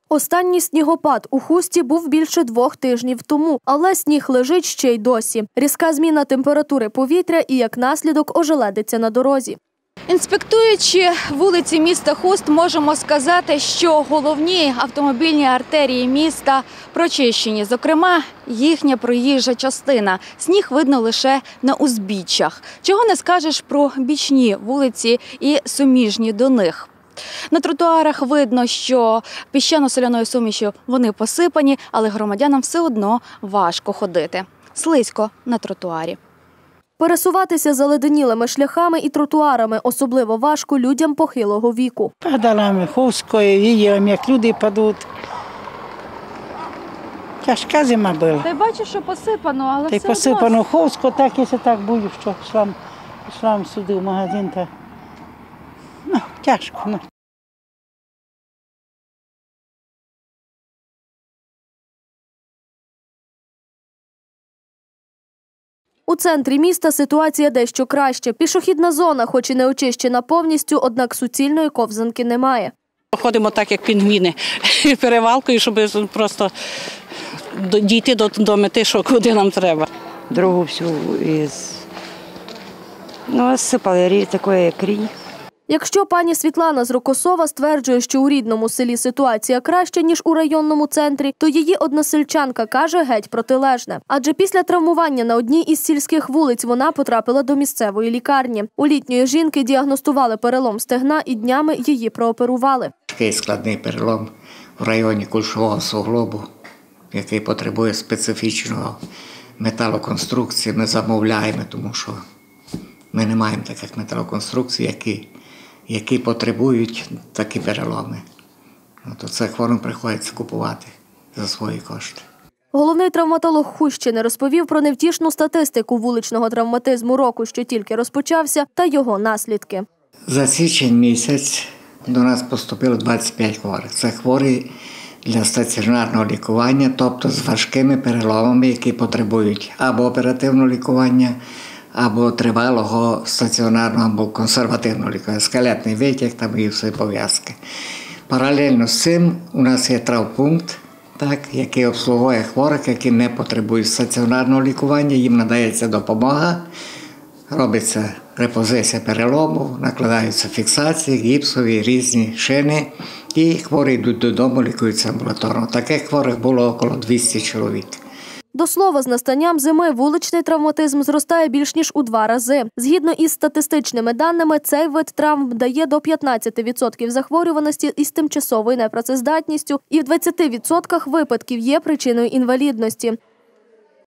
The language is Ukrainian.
Останній снігопад у Хусті був більше 2 тижнів тому, але сніг лежить ще й досі. Різка зміна температури повітря і, як наслідок, ожеледиця на дорозі. Інспектуючи вулиці міста Хуст, можемо сказати, що головні автомобільні артерії міста прочищені. Зокрема, їхня проїжджа частина. Сніг видно лише на узбіччях. Чого не скажеш про бічні вулиці і суміжні до них. На тротуарах видно, що піщано-соляною сумішю вони посипані, але громадянам все одно важко ходити. Слизько на тротуарі. Пересуватися заледенілими шляхами і тротуарами особливо важко людям похилого віку. Падала Хустською, їдемо, як люди падуть. Тяжка зима була. Та й бачу, що посипано, але все одно. Посипано Хустсько, так, якщо так бою, що йшла сюди в магазин, та тяжко. У центрі міста ситуація дещо краще. Пішохідна зона, хоч і не очищена повністю, однак суцільної ковзанки немає. Ходимо так, як пінгвіни, перевалкою, щоб просто дійти до мети, що куди нам треба. Дорогу всю сипали, такої крінь. Якщо пані Світлана з Рокосова стверджує, що у рідному селі ситуація краща, ніж у районному центрі, то її односельчанка каже геть протилежне. Адже після травмування на одній із сільських вулиць вона потрапила до місцевої лікарні. У літньої жінки діагностували перелом стегна і днями її прооперували. Такий складний перелом в районі кульшового суглобу, який потребує специфічного металоконструкції, ми замовляємо, тому що ми не маємо таких металоконструкцій, які потребують такі переломи. То це хворим приходиться купувати за свої кошти. Головний травматолог Хустщини розповів про невтішну статистику вуличного травматизму року, що тільки розпочався, та його наслідки. За січень місяць до нас поступило 25 хворих. Це хворі для стаціонарного лікування, тобто з важкими переломами, які потребують або оперативного лікування, або тривалого стаціонарного, або консервативного лікування, скелетний витяг там і все пов'язки. Паралельно з цим у нас є травмпункт, який обслуговує хворих, які не потребують стаціонарного лікування, їм надається допомога, робиться репозиція перелому, накладаються фіксації, гіпсові, різні шини, і хворі йдуть додому, лікуються амбулаторно. Таких хворих було около 200 чоловік. До слова, з настанням зими вуличний травматизм зростає більш ніж у 2 рази. Згідно із статистичними даними, цей вид травм дає до 15% захворюваності із тимчасовою непрацездатністю і в 20% випадків є причиною інвалідності.